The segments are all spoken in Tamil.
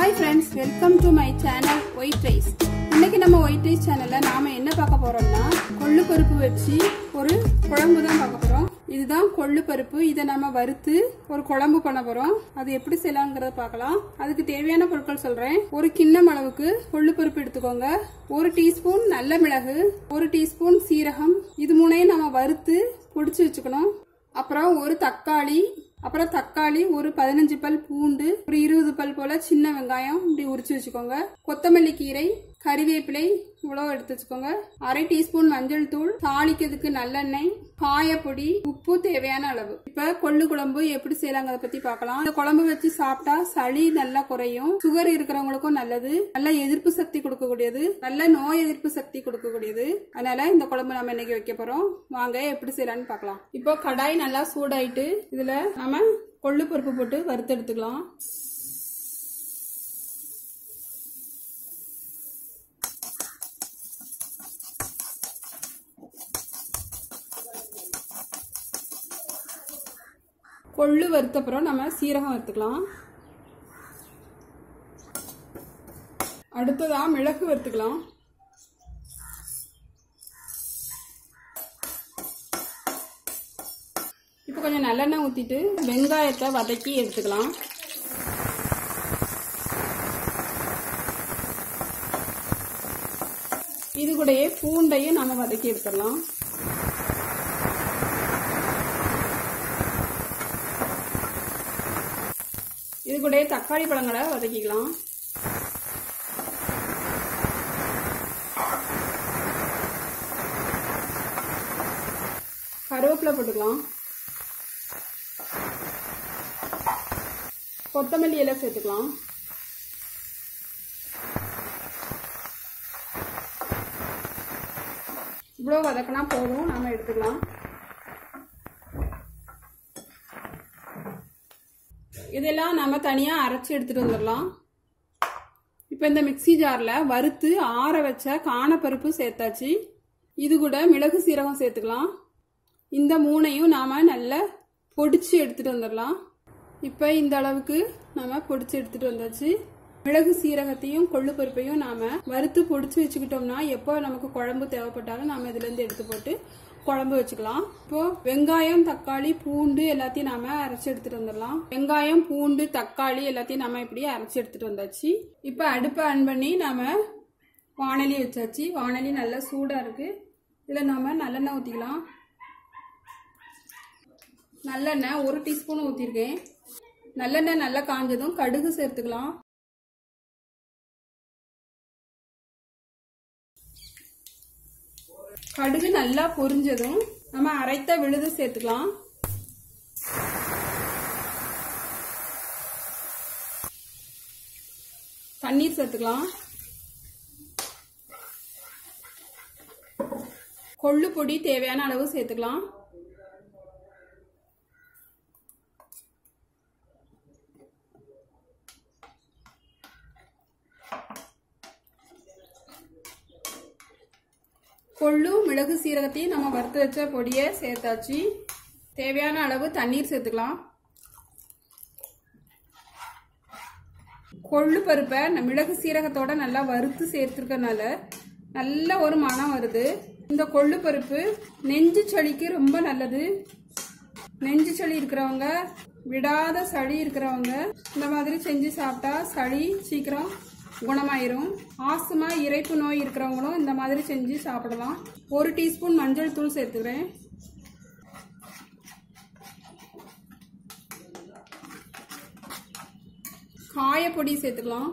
Hi friends, welcome to my channel white rice. இன்னைக்கு நம்ம ஒயிட் ரைஸ் சேனல்ல நாம என்ன பார்க்க போறோம்னா கொள்ளு பருப்பு வச்சு ஒரு குழம்பு தான் பார்க்க போறோம்। இதுதான் கொள்ளு பருப்பு। இத நாம வறுத்து ஒரு குழம்பு பண்ண போறோம்। அது எப்படி செய்யலாம்ங்கறத பார்க்கலாம்। அதுக்கு தேவையான பொருட்கள் சொல்றேன்। ஒரு கிண்ணம் அளவுக்கு கொள்ளு பருப்பு எடுத்துக்கோங்க। 1 டீஸ்பூன் நல்ல மிளகு, 1 டீஸ்பூன் சீரகம், இது மூணையும் நாம வறுத்து பொடிச்சு வச்சுக்கணும்। அப்புறம் ஒரு தக்காளி, ஒரு 15 பல் பூண்டு, ஒரு 20 பல் போல சின்ன வெங்காயம் இப்படி உரிச்சு வச்சுக்கோங்க। கொத்தமல்லி கீரை, கறிவேப்பிலை இவ்வளவு எடுத்து வச்சுக்கோங்க। 1/2 டீஸ்பூன் மஞ்சள் தூள், தாளிக்கிறதுக்கு நல்லெண்ணெய், காயப்பொடி, உப்பு தேவையான அளவு। இப்ப கொள்ளு குழம்பு எப்படி செய்யலாங்கிறத பத்தி பார்க்கலாம்। இந்த குழம்பு வச்சு சாப்பிட்டா சளி நல்லா குறையும், சுகர் இருக்கிறவங்களுக்கும் நல்லது, நல்ல எதிர்ப்பு சக்தி கொடுக்கக்கூடியது, நல்ல நோய் எதிர்ப்பு சக்தி கொடுக்கக்கூடியது। அதனால இந்த குழம்பு நம்ம இன்னைக்கு வைக்க போறோம்। வாங்க எப்படி செய்யலாம்னு பார்க்கலாம்। இப்போ கடாய் நல்லா சூடாயிட்டு இதுல நாம கொள்ளு பருப்பு போட்டு வறுத்து எடுத்துக்கலாம்। கொள்ளு வறுத்த அப்புறம் நம்ம சீரகம் வறுத்துக்கலாம்। அடுத்ததா மிளகு வறுத்துக்கலாம்। இப்போ கொஞ்சம் நல்லெண்ணெய் ஊத்திட்டு வெங்காயத்தை வதக்கி எடுத்துக்கலாம்। இது கூடயே பூண்டையும் நாம வதக்கி எடுத்துடலாம்। இது கூட தக்காளி பழங்களை வதக்கிக்கலாம்। கருவேப்பிலை போட்டுக்கலாம்। கொத்தமல்லி இலை சேர்த்துக்கலாம்। இவ்வளவு வதக்கினா போதும், நாம எடுத்துக்கலாம்। இதெல்லாம் நம்ம தனியா அரைச்சு எடுத்துட்டு வந்துடலாம்। இப்ப இந்த மிக்ஸி ஜார்ல வறுத்து ஆற வச்ச காணப்பருப்பு சேர்த்தாச்சு। இது கூட மிளகு சீரகம் சேர்த்துக்கலாம்। இந்த மூணையும் நாம நல்லா பொடிச்சு எடுத்துட்டு வந்துடலாம்। இப்ப இந்த அளவுக்கு நாம பொடிச்சு எடுத்துட்டு வந்தாச்சு। மிளகு சீரகத்தையும் கொள்ளு பருப்பையும் நாம வறுத்து பொடிச்சு வச்சுக்கிட்டோம்னா எப்போ நமக்கு குழம்பு தேவைப்பட்டாலும் நாம இதுல இருந்து எடுத்து போட்டு குழம்பு வச்சுக்கலாம்। இப்போ வெங்காயம், தக்காளி, பூண்டு எல்லாத்தையும் நாம அரைச்சு எடுத்துட்டு வந்துடலாம்। வெங்காயம், பூண்டு, தக்காளி எல்லாத்தையும் நாம இப்படி அரைச்சு எடுத்துட்டு வந்தாச்சு। இப்ப அடுப்பை ஆன் பண்ணி நாம வாணலி வச்சாச்சு। வாணலி நல்லா சூடா இருக்கு। இதுல நாம நல்லெண்ணெய் ஊத்திக்கலாம்। நல்லெண்ணெய் 1 டீஸ்பூன் ஊத்திருக்கேன்। நல்லெண்ணெய் நல்லா காஞ்சதும் கடுகு சேர்த்துக்கலாம்। கடுகு நல்லா பொரிஞ்சதும் நம்ம அரைத்த விழுது சேர்த்துக்கலாம்। தண்ணீர் சேர்த்துக்கலாம்। கொள்ளு பொடி தேவையான அளவு சேர்த்துக்கலாம்। கொள்ளு, மிளகு, சீரகத்தையும் நம்ம வறுத்து வச்ச பொடியை சேர்த்தாச்சு। தேவையான அளவு தண்ணீர் சேர்த்துக்கலாம்। கொள்ளு பருப்பை மிளகு சீரகத்தோட நல்லா வறுத்து சேர்த்துருக்கனால நல்ல ஒரு மனம் வருது। இந்த கொள்ளு பருப்பு நெஞ்சு சளிக்கு ரொம்ப நல்லது। நெஞ்சு சளி இருக்கிறவங்க, விடாத சளி இருக்கிறவங்க இந்த மாதிரி செஞ்சு சாப்பிட்டா சளி சீக்கிரம் குணமாயிரும்। ஆஸ்துமா, இரைப்பு நோய் இருக்கிறவங்களும் இந்த மாதிரி செஞ்சு சாப்பிடலாம்। 1 டீஸ்பூன் மஞ்சள் தூள் சேர்த்துக்கிறேன்। காயப்பொடி சேர்த்துக்கலாம்।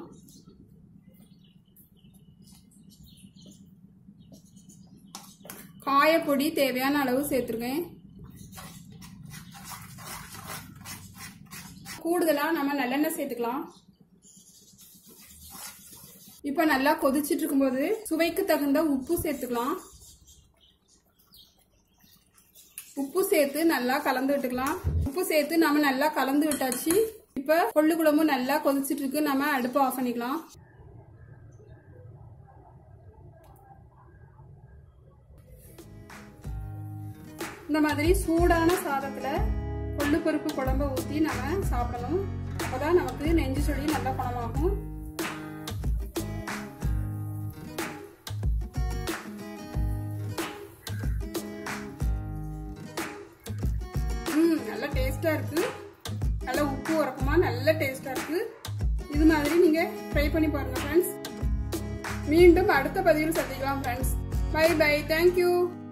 காயப்பொடி தேவையான அளவு சேர்த்துருக்கேன்। கூடுதலா நம்ம நல்லெண்ணெய் சேர்த்துக்கலாம்। இப்ப நல்லா கொதிச்சிட்டு இருக்கும்போது சுவைக்கு தகுந்த உப்பு சேர்த்துக்கலாம்। உப்பு சேர்த்து நல்லா கலந்து விட்டுக்கலாம்। உப்பு சேர்த்து நம்ம நல்லா கலந்து விட்டாச்சு। இப்ப கொள்ளு குழம்பு நல்லா கொதிச்சிட்டு இருக்கு, நம்ம அடுப்பை ஆஃப் பண்ணிக்கலாம்। இந்த மாதிரி சூடான சாதத்துல கொள்ளு பருப்பு குழம்பு ஊற்றி நம்ம சாப்பிடணும்। அப்பதான் நமக்கு நெஞ்சு சளி நல்லா குணமாகும்। டேஸ்டா இருக்கு. நல்ல உப்பு உரக்குமா நல்ல டேஸ்டா இருக்கு. இது மாதிரி நீங்க ட்ரை பண்ணி பாருங்க ஃப்ரெண்ட்ஸ். மீண்டும் அடுத்த பதிவில் சந்திக்கலாம் ஃப்ரெண்ட்ஸ். By by. தேங்க்யூ.